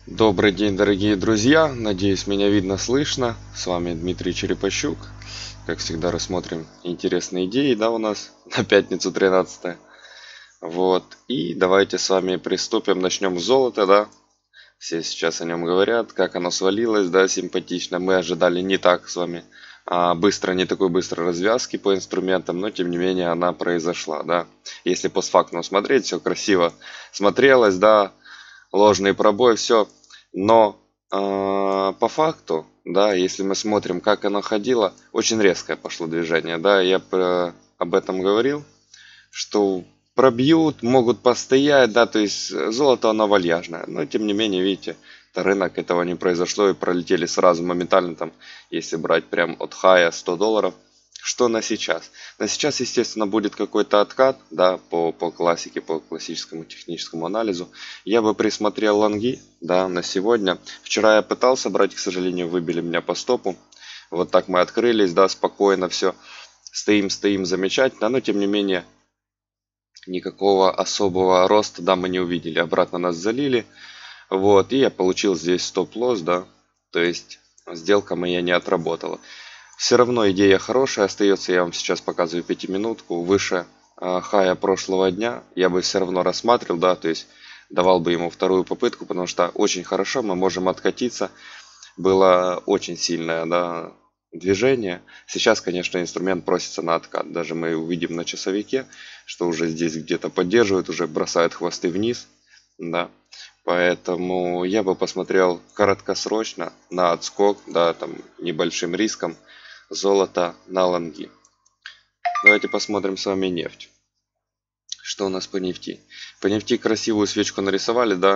Добрый день, дорогие друзья! Надеюсь, меня видно, слышно. С вами Дмитрий Черепащук. Как всегда, рассмотрим интересные идеи, да, у нас на пятницу 13. Вот. И давайте с вами приступим. Начнем с золота, да. Все сейчас о нем говорят, как оно свалилось, да, симпатично. Мы ожидали не так с вами не такой быстрой развязки по инструментам, но тем не менее она произошла, да. Если постфактум смотреть, все красиво смотрелось, да, ложный пробой, все. Но по факту, да, если мы смотрим, как оно ходило, очень резкое пошло движение, да, об этом говорил, что пробьют, могут постоять, да, то есть золото оно вальяжное, но тем не менее, видите, рынок этого не произошло и пролетели сразу моментально там, если брать прям от хая $100. Что на сейчас? На сейчас, естественно, будет какой-то откат, да, по классике, по классическому техническому анализу. Я бы присмотрел лонги, да, на сегодня. Вчера я пытался брать, к сожалению, выбили меня по стопу. Вот так мы открылись, да, спокойно все. Стоим, замечательно, но тем не менее, никакого особого роста, да, мы не увидели. Обратно нас залили. Вот, и я получил здесь стоп-лосс, да, то есть сделка моя не отработала. Все равно идея хорошая остается, я вам сейчас показываю пятиминутку, выше хая прошлого дня, я бы все равно рассматривал, да, то есть давал бы ему вторую попытку, потому что очень хорошо мы можем откатиться, было очень сильное, да, движение. Сейчас, конечно, инструмент просится на откат, даже мы увидим на часовике, что уже здесь где-то поддерживают, уже бросают хвосты вниз, да. Поэтому я бы посмотрел краткосрочно на отскок, да, там небольшим риском золото на лонги. Давайте посмотрим с вами нефть. Что у нас по нефти? По нефти красивую свечку нарисовали, да,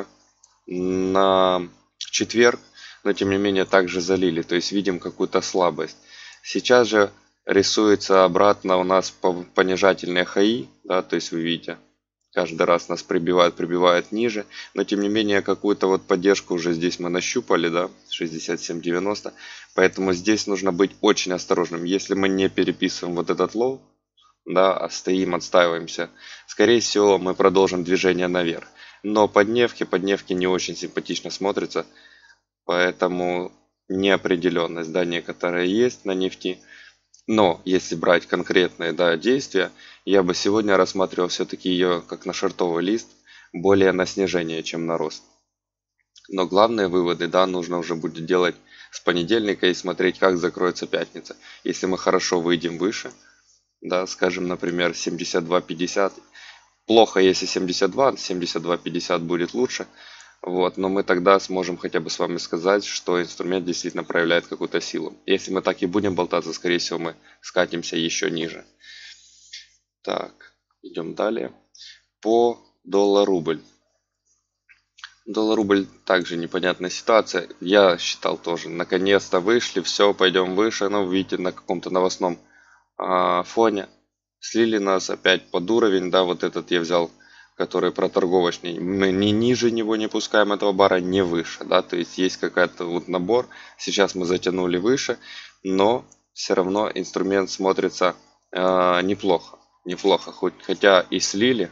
на четверг, но тем не менее также залили, то есть видим какую-то слабость. Сейчас же рисуется обратно у нас понижательные хаи, да, то есть вы видите, каждый раз нас прибивает ниже, но тем не менее какую-то вот поддержку уже здесь мы нащупали, да, 67.90, поэтому здесь нужно быть очень осторожным. Если мы не переписываем вот этот лоу, да, а стоим, отстаиваемся, скорее всего мы продолжим движение наверх. Но под дневки не очень симпатично смотрится, поэтому неопределенность, да, некоторая есть на нефти. Но если брать конкретные, да, действия, я бы сегодня рассматривал все-таки ее как на шортовый лист, более на снижение, чем на рост. Но главные выводы, да, нужно уже будет делать с понедельника и смотреть, как закроется пятница. Если мы хорошо выйдем выше, да, скажем, например, 72.50, плохо, если 72.50 будет лучше. Вот, но мы тогда сможем хотя бы с вами сказать, что инструмент действительно проявляет какую-то силу. Если мы так и будем болтаться, скорее всего мы скатимся еще ниже. Так, идем далее. По доллар-рубль. Доллар-рубль также непонятная ситуация. Я считал тоже, наконец-то вышли, все, пойдем выше. Но видите, на каком-то новостном фоне слили нас опять под уровень, да, вот этот я взял, который проторговочный, мы ни ниже него не пускаем этого бара, не выше, да, то есть есть какая-то вот набор, сейчас мы затянули выше, но все равно инструмент смотрится неплохо, хотя и слили,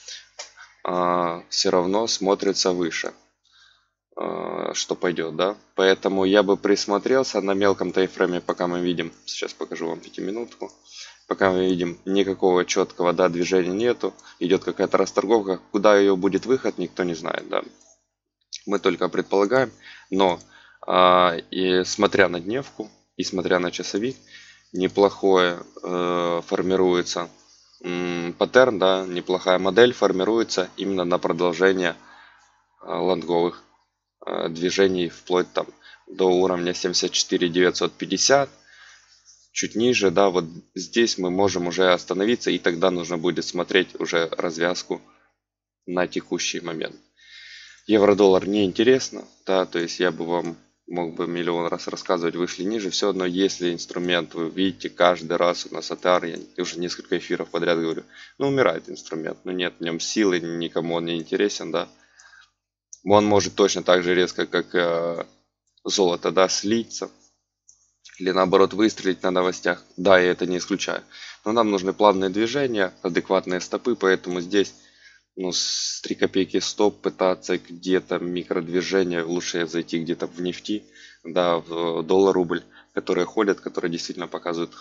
все равно смотрится выше, что пойдет, да, поэтому я бы присмотрелся на мелком таймфрейме, пока мы видим, сейчас покажу вам пятиминутку. Пока мы видим, никакого четкого, да, движения нету, идет какая-то расторговка, куда ее будет выход, никто не знает, да. Мы только предполагаем, но и смотря на дневку, и смотря на часовик, неплохое формируется паттерн, да, неплохая модель формируется именно на продолжение лонговых движений вплоть там до уровня 74.950. Чуть ниже, да, вот здесь мы можем уже остановиться, и тогда нужно будет смотреть уже развязку на текущий момент. Евро-доллар не интересно, да, то есть я бы вам мог бы миллион раз рассказывать, вышли ниже, все одно, если инструмент, вы видите, каждый раз у нас АТР, я уже несколько эфиров подряд говорю, ну умирает инструмент, ну нет в нем силы, никому он не интересен, да. Он может точно так же резко, как золото, да, слиться. Или наоборот выстрелить на новостях. Да, я это не исключаю. Но нам нужны плавные движения, адекватные стопы, поэтому здесь ну, с 3 копейки стоп пытаться где-то микродвижение, лучше зайти где-то в нефти, да, в доллар-рубль, которые ходят, которые действительно показывают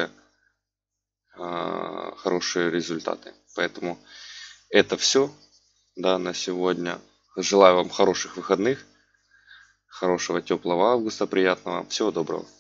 хорошие результаты. Поэтому это все, да, на сегодня. Желаю вам хороших выходных, хорошего теплого августа, приятного. Всего доброго.